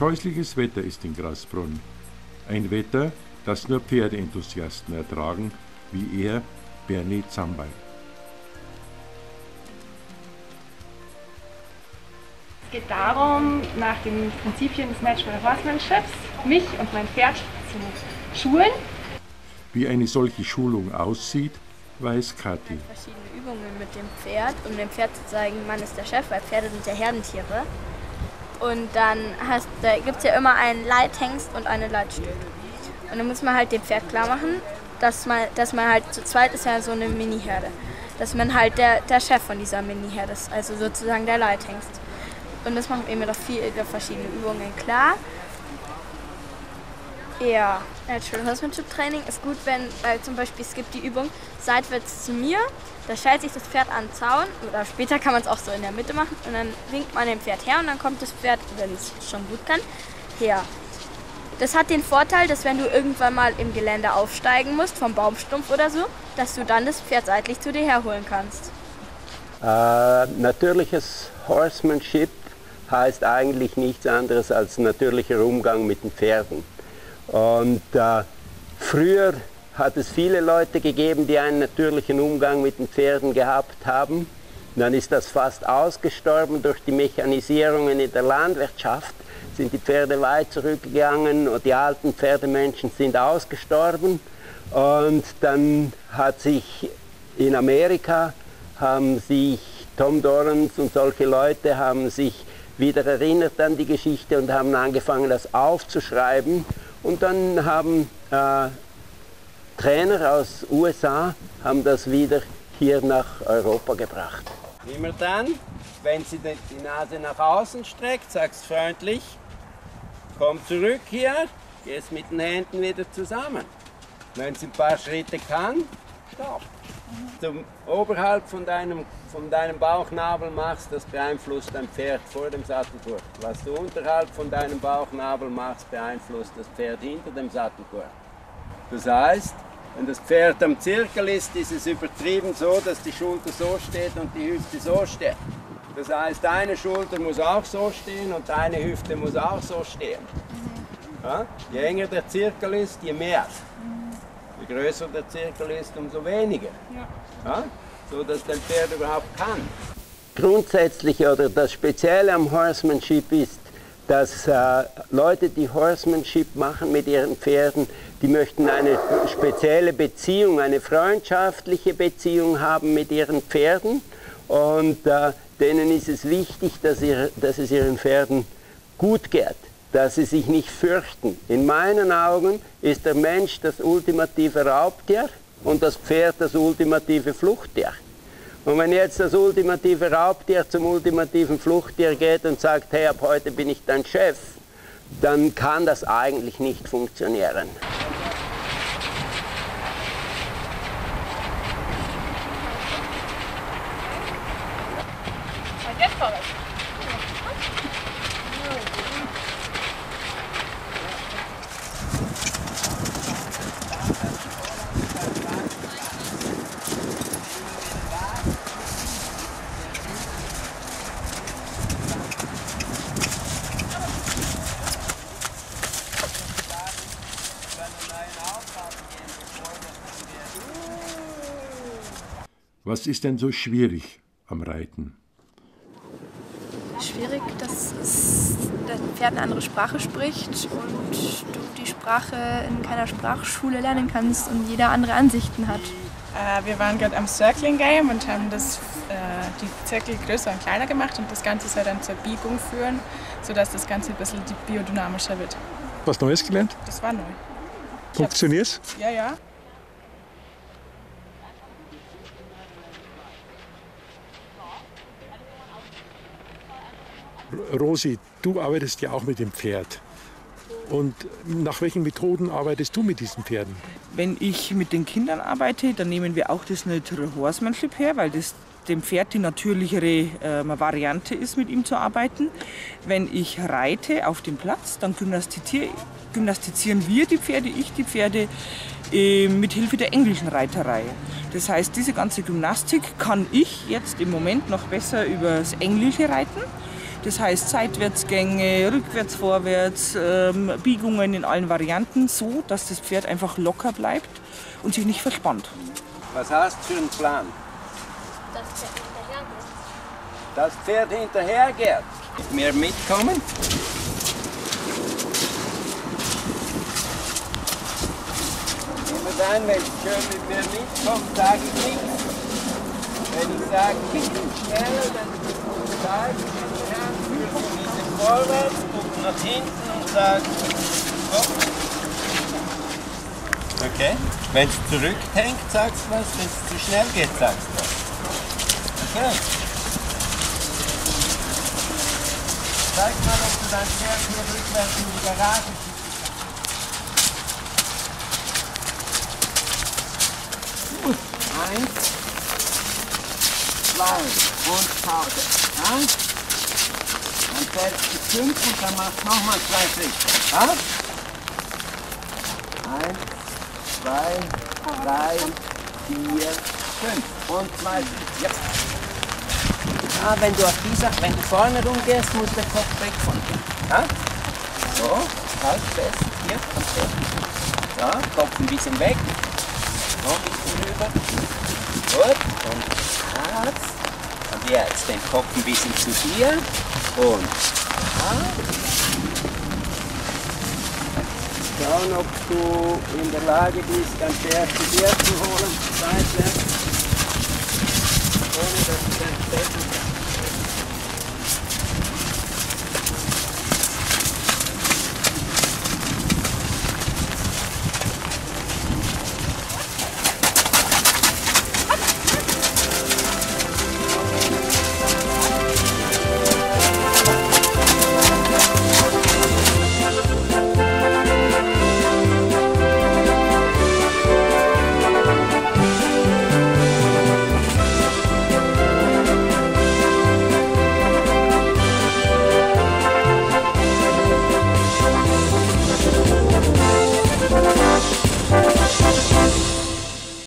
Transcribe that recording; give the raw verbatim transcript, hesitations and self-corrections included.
Scheußliches Wetter ist in Grasbrunn. Ein Wetter, das nur Pferdeenthusiasten ertragen, wie er, Bernie Zambal. Es geht darum, nach den Prinzipien des Natural Horsemanships mich und mein Pferd zu schulen. Wie eine solche Schulung aussieht, weiß Kathi. Verschiedene Übungen mit dem Pferd, um dem Pferd zu zeigen, man ist der Chef, weil Pferde sind ja Herdentiere. Und dann hast, da gibt es ja immer einen Leithengst und eine Leitstute. Und dann muss man halt dem Pferd klar machen, dass man, dass man halt zu zweit ist ja so eine Mini-Herde. Dass man halt der, der Chef von dieser Mini-Herde ist, also sozusagen der Leithengst. Und das macht eben doch viele verschiedene Übungen klar. Ja, Natural Horsemanship Training ist gut, wenn äh, zum Beispiel es gibt die Übung seitwärts zu mir, da stellt sich das Pferd an den Zaun oder später kann man es auch so in der Mitte machen und dann winkt man dem Pferd her und dann kommt das Pferd, wenn es schon gut kann, her. Das hat den Vorteil, dass wenn du irgendwann mal im Gelände aufsteigen musst, vom Baumstumpf oder so, dass du dann das Pferd seitlich zu dir herholen kannst. Äh, natürliches Horsemanship heißt eigentlich nichts anderes als natürlicher Umgang mit den Pferden. Und äh, früher hat es viele Leute gegeben, die einen natürlichen Umgang mit den Pferden gehabt haben. Dann ist das fast ausgestorben durch die Mechanisierungen in der Landwirtschaft. Sind die Pferde weit zurückgegangen und die alten Pferdemenschen sind ausgestorben. Und dann hat sich in Amerika, haben sich Tom Dorrance und solche Leute haben sich wieder erinnert an die Geschichte und haben angefangen, das aufzuschreiben. Und dann haben äh, Trainer aus U S A haben das wieder hier nach Europa gebracht. Immer dann, wenn sie die Nase nach außen streckt, sagst freundlich, komm zurück hier, gehst mit den Händen wieder zusammen. Wenn sie ein paar Schritte kann, stopp. Zum oberhalb von deinem, von deinem Bauchnabel machst, das beeinflusst dein Pferd vor dem Sattelgurt. Was du unterhalb von deinem Bauchnabel machst, beeinflusst das Pferd hinter dem Sattelgurt. Das heißt, wenn das Pferd am Zirkel ist, ist es übertrieben so, dass die Schulter so steht und die Hüfte so steht. Das heißt, eine Schulter muss auch so stehen und eine Hüfte muss auch so stehen. Ja? Je enger der Zirkel ist, je mehr. Je größer der Zirkel ist, umso weniger. Ja? So dass dein Pferd überhaupt kann. Grundsätzlich oder das Spezielle am Horsemanship ist, dass äh, Leute, die Horsemanship machen mit ihren Pferden, die möchten eine spezielle Beziehung, eine freundschaftliche Beziehung haben mit ihren Pferden. Und äh, denen ist es wichtig, dass, ihr, dass es ihren Pferden gut geht, dass sie sich nicht fürchten. In meinen Augen ist der Mensch das ultimative Raubtier und das Pferd das ultimative Fluchttier. Und wenn jetzt das ultimative Raubtier zum ultimativen Fluchttier geht und sagt, hey, ab heute bin ich dein Chef, dann kann das eigentlich nicht funktionieren. Was ist denn so schwierig am Reiten? Schwierig, dass das Pferd eine andere Sprache spricht und du die Sprache in keiner Sprachschule lernen kannst und jeder andere Ansichten hat. Äh, wir waren gerade am Circling Game und haben das, äh, die Zirkel größer und kleiner gemacht und das Ganze soll dann zur Biegung führen, sodass das Ganze ein bisschen biodynamischer wird. Was Neues gelernt? Das war neu. Funktioniert's? Ja, ja. Rosi, du arbeitest ja auch mit dem Pferd. Und nach welchen Methoden arbeitest du mit diesen Pferden? Wenn ich mit den Kindern arbeite, dann nehmen wir auch das Natural Horsemanship her, weil das dem Pferd die natürlichere äh, Variante ist, mit ihm zu arbeiten. Wenn ich reite auf dem Platz, dann gymnastizieren wir die Pferde, ich die Pferde, äh, mit Hilfe der englischen Reiterei. Das heißt, diese ganze Gymnastik kann ich jetzt im Moment noch besser über das englische Reiten. Das heißt Seitwärtsgänge, rückwärts, vorwärts, ähm, Biegungen in allen Varianten, so dass das Pferd einfach locker bleibt und sich nicht verspannt. Was hast du für einen Plan? Das Pferd hinterhergeht. Das Pferd hinterhergeht. Mit mir mitkommen? Immer dann, wenn ich schön mit mir mitkommt, sage ich nichts. Wenn ich sage, ich bin schneller, dann sage ich hinterher, führe mich vorwärts, gucke nach hinten und sage, hopp. Okay? Wenn es zurückhängt, sagst du was, wenn es zu schnell geht, sagst du was. Okay? Zeig mal, ob du dein Pferd hier rückwärts in die Garage schickst. Eins, zwei und Pause. Ja? Dann zählst du fünf und dann machst du nochmal zwei Schritte. Ja? Eins, zwei, drei, vier, fünf und zwei Schritte. Ja. Ja, wenn du auf dieser, wenn du vorne rumgehst, muss der Kopf weg von dir. Ja? So, halt fest, hier, am Pferd. Ja, Kopf ein bisschen weg. Noch ein bisschen rüber. Gut, und Herz. Und jetzt den Kopf ein bisschen zu dir. Und ja. Schauen, ob du in der Lage bist, dein Pferd zu dir zu holen, seitwärts. Ohne dass du dein Pferd